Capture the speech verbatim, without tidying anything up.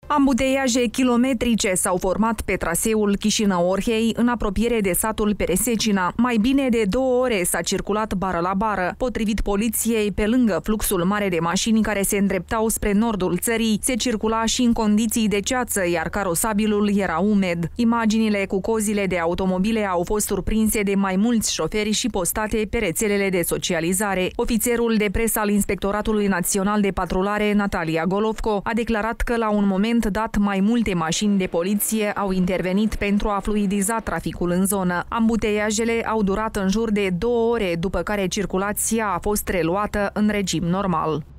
Ambuteiaje kilometrice s-au format pe traseul Chișinău-Orhei în apropiere de satul Peresecina. Mai bine de două ore s-a circulat bară la bară. Potrivit poliției, pe lângă fluxul mare de mașini care se îndreptau spre nordul țării, se circula și în condiții de ceață, iar carosabilul era umed. Imaginile cu cozile de automobile au fost surprinse de mai mulți șoferi și postate pe rețelele de socializare. Ofițerul de presă al Inspectoratului Național de Patrulare, Natalia Golovco, a declarat că la un moment dat mai multe mașini de poliție au intervenit pentru a fluidiza traficul în zonă. Ambuteiajele au durat în jur de două ore, după care circulația a fost reluată în regim normal.